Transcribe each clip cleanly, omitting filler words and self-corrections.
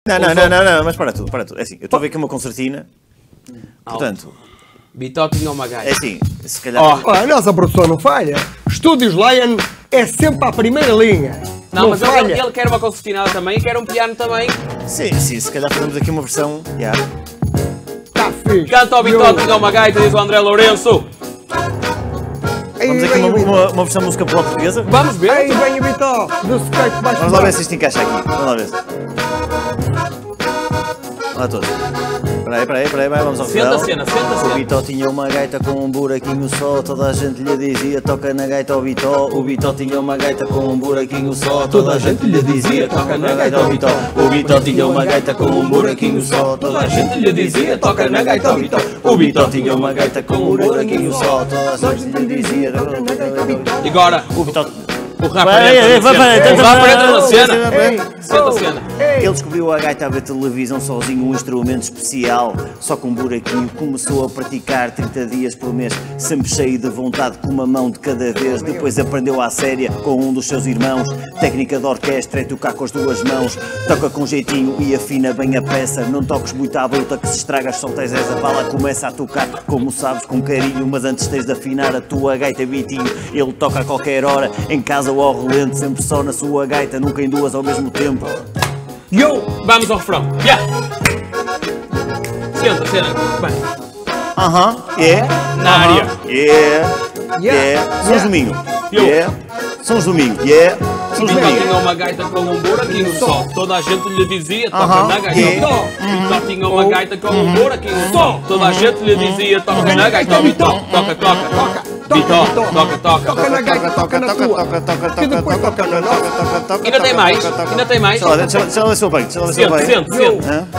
Não, mas para tudo. É assim, eu estou a ver aqui uma concertina, portanto... Bitó tinha uma gaita. É assim, se calhar... A nossa produção não falha. Estúdios Lion é sempre à primeira linha. Não, mas ele quer uma concertinada também e quer um piano também. Sim, se calhar fazemos aqui uma versão... Tá fixe. Canta ao Bitó tinha uma gaita, diz o André Lourenço. Vamos aqui uma versão de música pop portuguesa? Vamos ver. Aí vem o Bitó do skate baixo. Vamos lá ver se isto encaixa aqui. Vamos lá ver. Olá todos. Espera aí, vamos ao refrão. Senta. O Bitó tinha uma gaita com um buraquinho só, toda a gente lhe dizia toca na gaita ao Bitó. O Bitó tinha uma gaita com um buraquinho só, toda a gente lhe dizia toca na gaita ao Bitó. O Bitó tinha uma gaita com um buraquinho só, toda a gente lhe dizia toca na gaita ao Bitó. O Bitó tinha uma gaita com um buraquinho só, toda a gente lhe dizia toca na gaita ao Bitó. E agora? O Bitó... O rapper entra na cena. Senta a cena. Ele descobriu a gaita a ver televisão sozinho, um instrumento especial, só com um buraquinho. Começou a praticar 30 dias por mês, sempre cheio de vontade, com uma mão de cada vez. Depois aprendeu à séria com um dos seus irmãos, técnica de orquestra é tocar com as duas mãos. Toca com jeitinho e afina bem a peça, não toques muito à bruta que se estragas, soltas essa bala. Começa a tocar, como sabes, com carinho, mas antes tens de afinar a tua gaita, Bitinho. Ele toca a qualquer hora, em casa ou ao relento, sempre só na sua gaita, nunca em duas ao mesmo tempo. Yo! Vamos ao refrão. Yeah! Senta. Bem. Na área. São os domingos. São os domingos. Bitó tinha uma gaita com um buraquinho só, toda a gente lhe dizia toca na gaita ao Bitó. Bitó tinha uma gaita com um buraquinho só, toda a gente lhe dizia toca na gaita ao Bitó. Toca. Bitó, toca. Toca na gaita, toca na sua. Que depois toca na nossa. Ainda tem mais? Deixa ela ver se eu pego. Senta.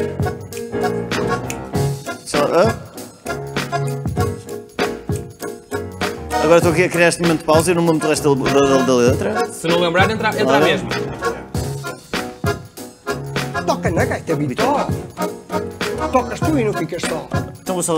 Agora estou aqui a criar este momento de pausa e não me lembro do resto da letra. Se não lembrar, entra mesmo. Toca na gaita, Bitó. Tocas tu e não ficas só. Então vou só...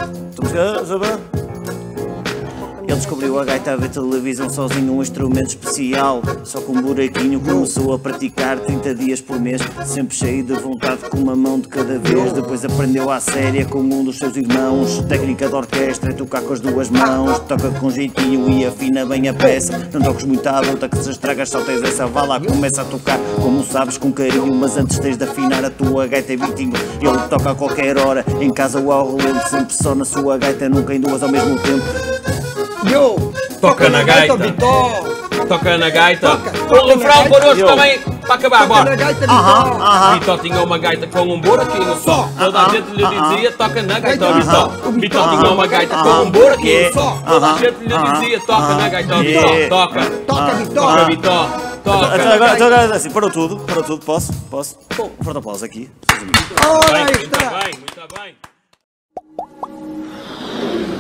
Ele descobriu a gaita a ver televisão sozinho, um instrumento especial, só com um buraquinho. Começou a praticar 30 dias por mês, sempre cheio de vontade, com uma mão de cada vez. Depois aprendeu à séria com um dos seus irmãos, técnica de orquestra é tocar com as duas mãos. Toca com jeitinho e afina bem a peça, não toques muito à luta que se estragas, só tens essa vala. Começa a tocar, como sabes, com carinho, mas antes tens de afinar a tua gaita, Bitinho. Ele toca a qualquer hora, em casa ou ao relento, sempre só na sua gaita, nunca em duas ao mesmo tempo. Yo! Toca na gaita, Bitó! Toca na gaita! O refrão connosco também, para acabar, bora! Bitó tinha uma gaita com um buraquinho só, toda a gente lhe dizia toca na gaita ao Bitó. Bitó tinha uma gaita com um buraquinho só, toda a gente lhe dizia toca na gaita ao Bitó. Toca, Bitó! Agora assim, parou tudo, posso? Forte aplauso aqui. Ora, aí está! Muito bem.